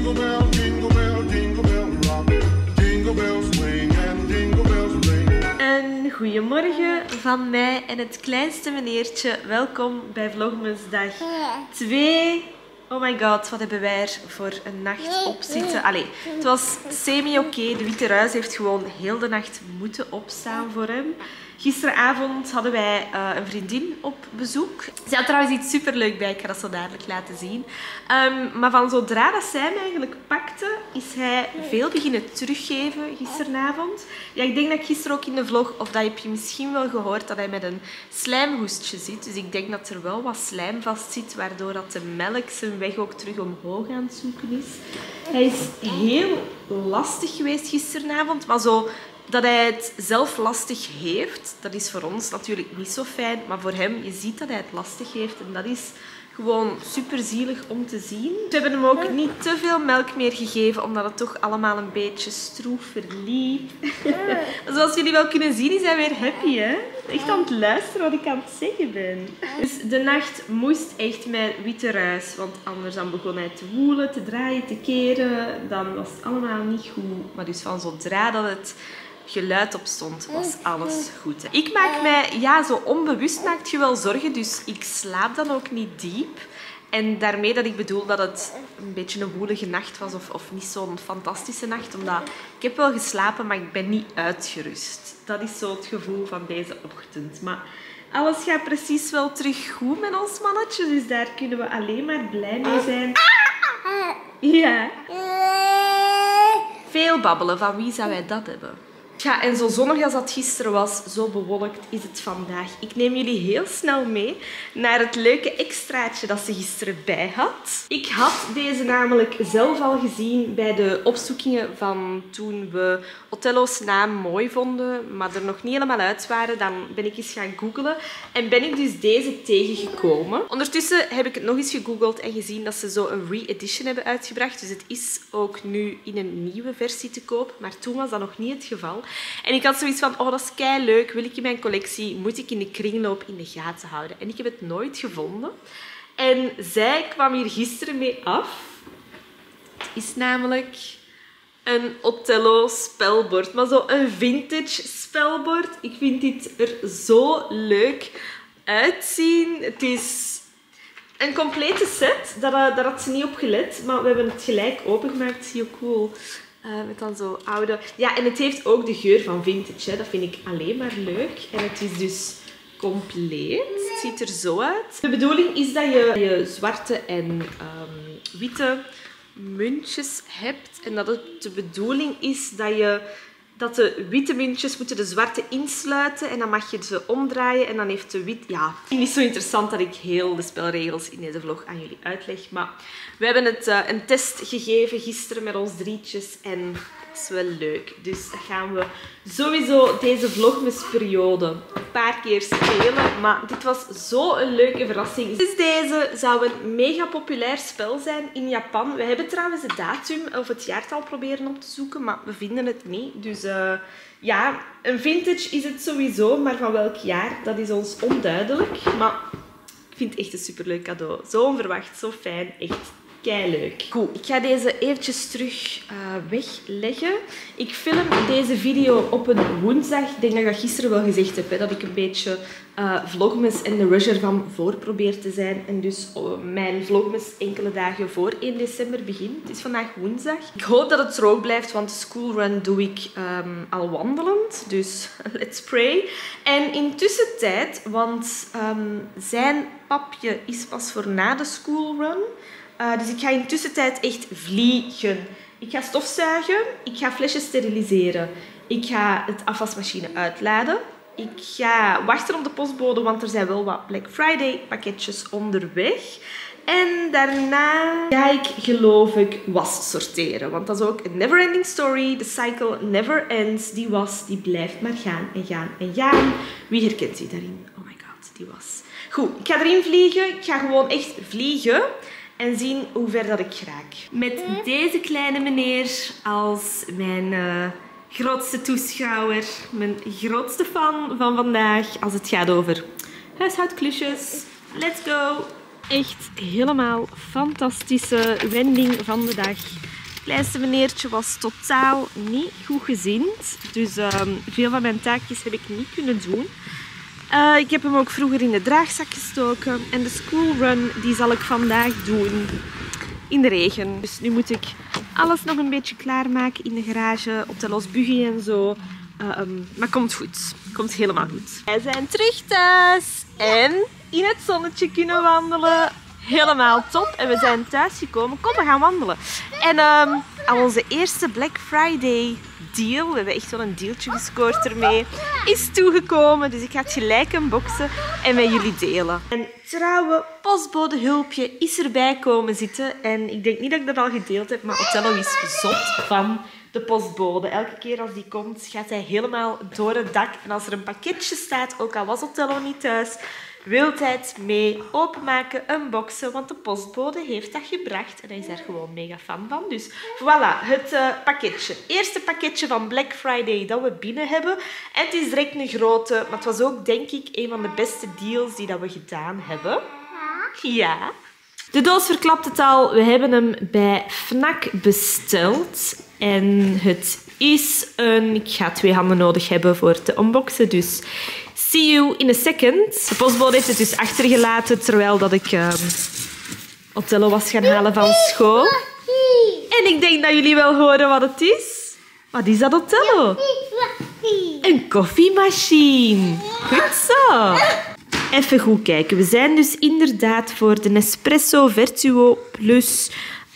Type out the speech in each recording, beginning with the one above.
Jingle bell, jingle bell, jingle bell rock. Jingle bells swing and jingle bells ring. Een goedemorgen van mij en het kleinste meneertje. Welkom bij Vlogmas dag 2. Oh my god, wat hebben wij er voor een nacht op zitten. Allee, het was semi-oké. De Witte Ruis heeft gewoon heel de nacht moeten opstaan voor hem. Gisteravond hadden wij een vriendin op bezoek. Ze had trouwens iets superleuk bij, ik ga dat zo dadelijk laten zien. Maar van zodra dat zij hem eigenlijk pakte, is hij veel beginnen teruggeven gisteravond. Ja, ik denk dat ik gisteren ook in de vlog, of dat heb je misschien wel gehoord, dat hij met een slijmhoestje zit. Dus ik denk dat er wel wat slijm vast zit, waardoor dat de melk zijn weg ook terug omhoog aan het zoeken is. Hij is heel lastig geweest gisteravond, maar zo... Dat hij het zelf lastig heeft, dat is voor ons natuurlijk niet zo fijn. Maar voor hem, je ziet dat hij het lastig heeft. En dat is gewoon super zielig om te zien. We hebben hem ook niet te veel melk meer gegeven, omdat het toch allemaal een beetje stroef verliep. Zoals jullie wel kunnen zien, is hij weer happy, hè? Echt aan het luisteren wat ik aan het zeggen ben. Dus de nacht moest echt met Witte Ruis. Want anders dan begon hij te woelen, te draaien, te keren. Dan was het allemaal niet goed. Maar dus van zodra dat het geluid op stond, was alles goed. Hè. Ik maak mij, ja, zo onbewust maakt je wel zorgen, dus ik slaap dan ook niet diep. En daarmee dat ik bedoel dat het een beetje een woelige nacht was of niet zo'n fantastische nacht. Omdat ik heb wel geslapen, maar ik ben niet uitgerust. Dat is zo het gevoel van deze ochtend. Maar alles gaat precies wel terug goed met ons mannetje, dus daar kunnen we alleen maar blij mee zijn. Ja. Veel babbelen, van wie zou wij dat hebben? Ja, en zo zonnig als dat gisteren was, zo bewolkt is het vandaag. Ik neem jullie heel snel mee naar het leuke extraatje dat ze gisteren bij had. Ik had deze namelijk zelf al gezien bij de opzoekingen van toen we Othello's naam mooi vonden, maar er nog niet helemaal uit waren. Dan ben ik eens gaan googlen en ben ik dus deze tegengekomen. Ondertussen heb ik het nog eens gegoogeld en gezien dat ze zo een re-edition hebben uitgebracht. Dus het is ook nu in een nieuwe versie te koop, maar toen was dat nog niet het geval. En ik had zoiets van, oh, dat is keileuk, wil ik in mijn collectie, moet ik in de kringloop in de gaten houden. En ik heb het nooit gevonden. En zij kwam hier gisteren mee af. Het is namelijk een Othello spelbord, maar zo een vintage spelbord. Ik vind dit er zo leuk uitzien. Het is een complete set, daar had ze niet op gelet, maar we hebben het gelijk opengemaakt. Zie je cool. Met dan zo oude... Ja, en het heeft ook de geur van vintage. Hè. Dat vind ik alleen maar leuk. En het is dus compleet. Het ziet er zo uit. De bedoeling is dat je zwarte en witte muntjes hebt. En dat het de bedoeling is dat de witte muntjes moeten de zwarte insluiten. En dan mag je ze omdraaien. En dan heeft de wit... Ja, het is niet zo interessant dat ik heel de spelregels in deze vlog aan jullie uitleg. Maar we hebben het een test gegeven gisteren met ons drietjes. En dat is wel leuk. Dus dat gaan we sowieso deze vlogmasperiode een paar keer spelen. Maar dit was zo'n leuke verrassing. Dus deze zou een mega populair spel zijn in Japan. We hebben trouwens de datum of het jaartal proberen op te zoeken. Maar we vinden het niet. Dus ja, een vintage is het sowieso. Maar van welk jaar, dat is ons onduidelijk. Maar ik vind het echt een superleuk cadeau. Zo onverwacht, zo fijn. Echt keileuk. Goed, ik ga deze eventjes terug wegleggen. Ik film deze video op een woensdag. Ik denk dat ik dat gisteren wel gezegd heb, hè, dat ik een beetje vlogmas en de rush ervan voor probeer te zijn. En dus mijn vlogmas enkele dagen voor 1 december begint. Het is vandaag woensdag. Ik hoop dat het droog blijft, want de schoolrun doe ik al wandelend. Dus let's pray. En intussen tijd, want zijn papje is pas voor na de schoolrun. Dus ik ga in tussentijd echt vliegen. Ik ga stofzuigen, ik ga flesjes steriliseren, ik ga het afwasmachine uitladen. Ik ga wachten op de postbode, want er zijn wel wat Black Friday pakketjes onderweg. En daarna ga ik, geloof ik, was sorteren. Want dat is ook een never-ending story. De cycle never ends. Die was, die blijft maar gaan en gaan en gaan. Wie herkent zich daarin? Oh my god, die was. Goed, ik ga erin vliegen. Ik ga gewoon echt vliegen. En zien hoe ver dat ik raak. Met deze kleine meneer als mijn grootste toeschouwer. Mijn grootste fan van vandaag. Als het gaat over huishoudklusjes. Let's go! Echt helemaal fantastische wending van de dag. kleinste meneertje was totaal niet goed gezind. Dus veel van mijn taakjes heb ik niet kunnen doen. Ik heb hem ook vroeger in de draagzak gestoken. En de schoolrun die zal ik vandaag doen in de regen. Dus nu moet ik alles nog een beetje klaarmaken in de garage. Op de los buggy en zo. Maar komt goed. Komt helemaal goed. Wij zijn terug thuis. En in het zonnetje kunnen wandelen. Helemaal top. En we zijn thuis gekomen. Kom, we gaan wandelen. En al onze eerste Black Friday deal, we hebben echt wel een dealtje gescoord ermee, is toegekomen. Dus ik ga het gelijk unboxen en met jullie delen. Een trouwe postbodehulpje is erbij komen zitten. En ik denk niet dat ik dat al gedeeld heb, maar Othello is zot van de postbode. Elke keer als die komt, gaat hij helemaal door het dak. En als er een pakketje staat, ook al was Othello niet thuis, wil hij het mee openmaken, unboxen, want de postbode heeft dat gebracht en hij is daar gewoon mega fan van. Dus voilà, het pakketje. Eerste pakketje van Black Friday dat we binnen hebben. En het is direct een grote, maar het was ook denk ik een van de beste deals die dat we gedaan hebben. Ja. De doos verklapt het al, we hebben hem bij Fnac besteld. En het is een... Ik ga 2 handen nodig hebben voor te unboxen, dus... See you in a second. De postbode heeft het dus achtergelaten terwijl dat ik Othello was gaan halen van school. En ik denk dat jullie wel horen wat het is. Wat is dat, Othello? Een koffiemachine. Goed zo. Even goed kijken. We zijn dus inderdaad voor de Nespresso Vertuo Plus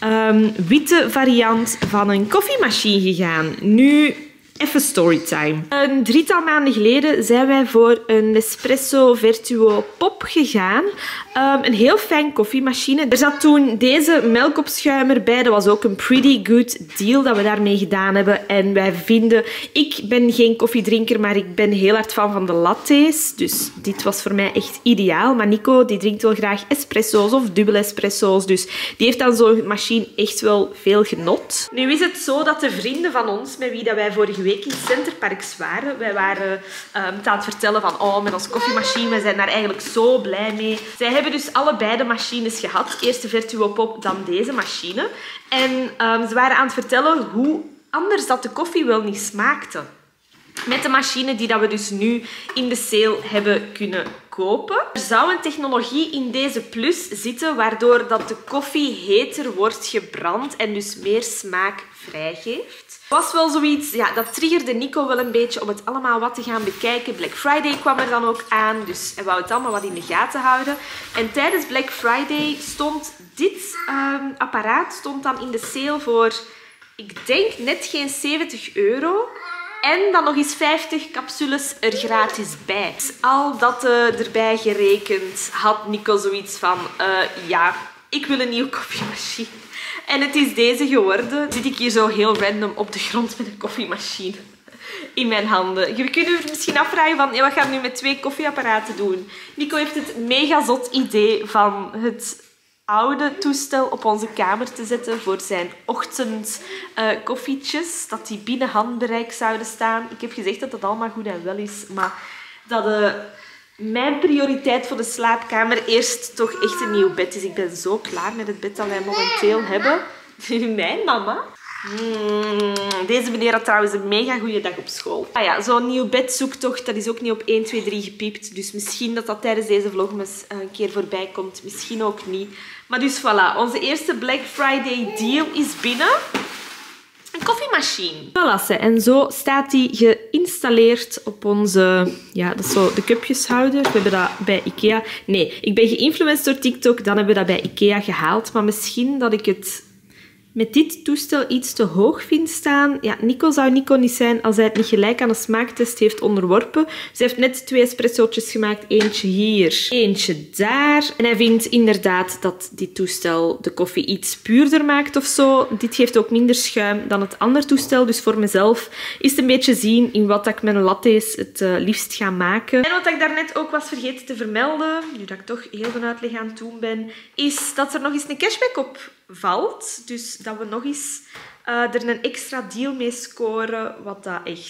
witte variant van een koffiemachine gegaan. Nu... Even storytime. Een 3-tal maanden geleden zijn wij voor een Nespresso Vertuo Pop gegaan. Een heel fijn koffiemachine. Er zat toen deze melkopschuimer bij. Dat was ook een pretty good deal dat we daarmee gedaan hebben. En wij vinden... Ik ben geen koffiedrinker, maar ik ben heel hard fan van de lattes. Dus dit was voor mij echt ideaal. Maar Nico die drinkt wel graag espresso's of dubbele espresso's. Dus die heeft aan zo'n machine echt wel veel genot. Nu is het zo dat de vrienden van ons, met wie dat wij vorige week in Centerparks waren. Wij waren het aan het vertellen van oh, met onze koffiemachine, we zijn daar eigenlijk zo blij mee. Zij hebben dus allebei de machines gehad. Eerst de Vertuo Pop, dan deze machine. En ze waren aan het vertellen hoe anders dat de koffie wel niet smaakte. Met de machine die dat we dus nu in de sale hebben kunnen kopen. Er zou een technologie in deze Plus zitten waardoor dat de koffie heter wordt gebrand en dus meer smaak vrijgeeft. Was wel zoiets, ja, dat triggerde Nico wel een beetje om het allemaal wat te gaan bekijken. Black Friday kwam er dan ook aan, dus hij wou het allemaal wat in de gaten houden. En tijdens Black Friday stond dit apparaat stond dan in de sale voor, ik denk, net geen €70. En dan nog eens 50 capsules er gratis bij. Dus al dat erbij gerekend had Nico zoiets van, ja, ik wil een nieuwe koffiemachine. En het is deze geworden. Zit ik hier zo heel random op de grond met een koffiemachine in mijn handen. Je kunt je misschien afvragen van, wat gaan we nu met 2 koffieapparaten doen? Nico heeft het mega zot idee van het oude toestel op onze kamer te zetten voor zijn ochtend koffietjes. Dat die binnen handbereik zouden staan. Ik heb gezegd dat dat allemaal goed en wel is, maar dat mijn prioriteit voor de slaapkamer eerst toch echt een nieuw bed is. Ik ben zo klaar met het bed dat wij momenteel hebben. Mijn mama. Deze meneer had trouwens een mega goede dag op school. Ah ja, zo'n nieuw bedzoektocht, dat is ook niet op 1, 2, 3 gepiept. Dus misschien dat dat tijdens deze vlogmas een keer voorbij komt. Misschien ook niet. Maar dus voilà, onze eerste Black Friday deal is binnen. Een koffiemachine. Voilà, en zo staat die geïnstalleerd op onze... Ja, dat is zo de cupjeshouder. We hebben dat bij Ikea... Nee, ik ben geïnfluenced door TikTok. Dan hebben we dat bij Ikea gehaald. Maar misschien dat ik het met dit toestel iets te hoog vind staan. Ja, Nico zou Nico niet zijn als hij het niet gelijk aan de smaaktest heeft onderworpen. Ze heeft net 2 espressootjes gemaakt. Eentje hier, eentje daar. En hij vindt inderdaad dat dit toestel de koffie iets puurder maakt of zo. Dit geeft ook minder schuim dan het andere toestel. Dus voor mezelf is het een beetje zien in wat ik met een lattes het liefst ga maken. En wat ik daarnet ook was vergeten te vermelden, nu dat ik toch heel veel uitleg aan het doen ben, is dat er nog eens een cashback op valt. Dus dat we nog eens er een extra deal mee scoren, wat dat echt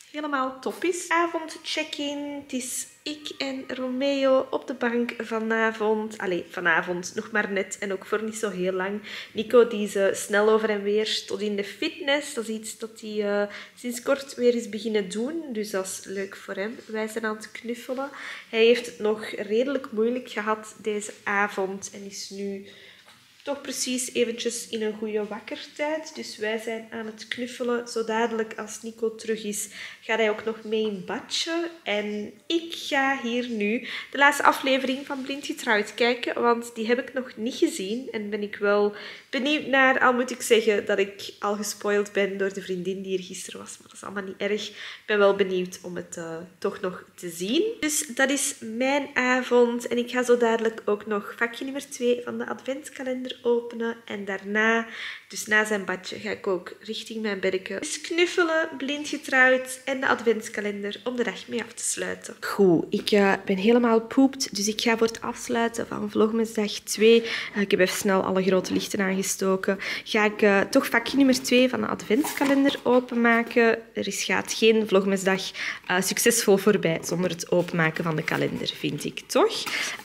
helemaal top is. Avond check-in. Het is ik en Romeo op de bank vanavond. Allee, vanavond nog maar net en ook voor niet zo heel lang. Nico die is snel over en weer tot in de fitness. Dat is iets dat hij sinds kort weer is beginnen doen. Dus dat is leuk voor hem. Wij zijn aan het knuffelen. Hij heeft het nog redelijk moeilijk gehad deze avond en is nu toch precies eventjes in een goede wakkertijd. Dus wij zijn aan het knuffelen. Zo dadelijk als Nico terug is, gaat hij ook nog mee in badje. En ik ga hier nu de laatste aflevering van Blind Getrouwd kijken. Want die heb ik nog niet gezien. En ben ik wel benieuwd naar. Al moet ik zeggen dat ik al gespoild ben door de vriendin die er gisteren was. Maar dat is allemaal niet erg. Ik ben wel benieuwd om het toch nog te zien. Dus dat is mijn avond. En ik ga zo dadelijk ook nog vakje nummer 2 van de adventskalender openen. En daarna, dus na zijn badje, ga ik ook richting mijn bedje. Dus knuffelen, Blind Getrouwd en de adventskalender om de dag mee af te sluiten. Goed, ik ben helemaal poept. Dus ik ga voor het afsluiten van Vlogmasdag 2. Ik heb even snel alle grote lichten aangestoken. Ga ik toch vakje nummer 2 van de adventskalender openmaken. Gaat geen Vlogmasdag succesvol voorbij zonder het openmaken van de kalender, vind ik toch?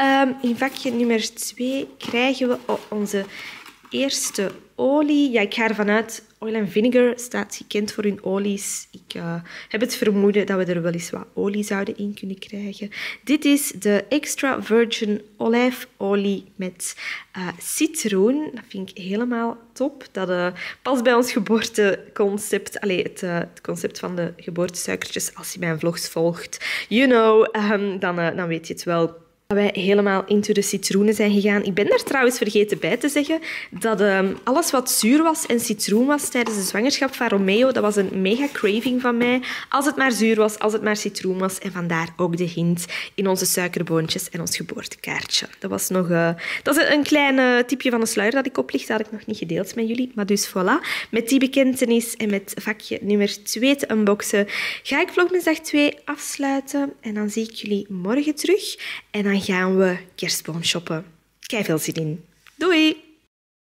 In vakje nummer 2 krijgen we onze eerste olie. Ja, ik ga ervan uit. Oil & Vinegar staat gekend voor hun olies. Ik heb het vermoeden dat we er wel eens wat olie zouden in kunnen krijgen. Dit is de Extra Virgin olijfolie met citroen. Dat vind ik helemaal top. Dat past bij ons geboorteconcept. Allee, het concept van de geboortesuikertjes. Als je mijn vlogs volgt, you know, dan weet je het wel. Wij helemaal into de citroenen zijn gegaan. Ik ben daar trouwens vergeten bij te zeggen dat alles wat zuur was en citroen was tijdens de zwangerschap van Romeo, dat was een mega craving van mij. Als het maar zuur was, als het maar citroen was. En vandaar ook de hint in onze suikerboontjes en ons geboortekaartje. Dat was nog dat is een klein tipje van de sluier dat ik oplicht. Dat had ik nog niet gedeeld met jullie. Maar dus voilà. Met die bekentenis en met vakje nummer 2 te unboxen, ga ik Vlogmasdag 2 afsluiten. En dan zie ik jullie morgen terug. En dan gaan we kerstboom shoppen. Kei veel zin in. Doei!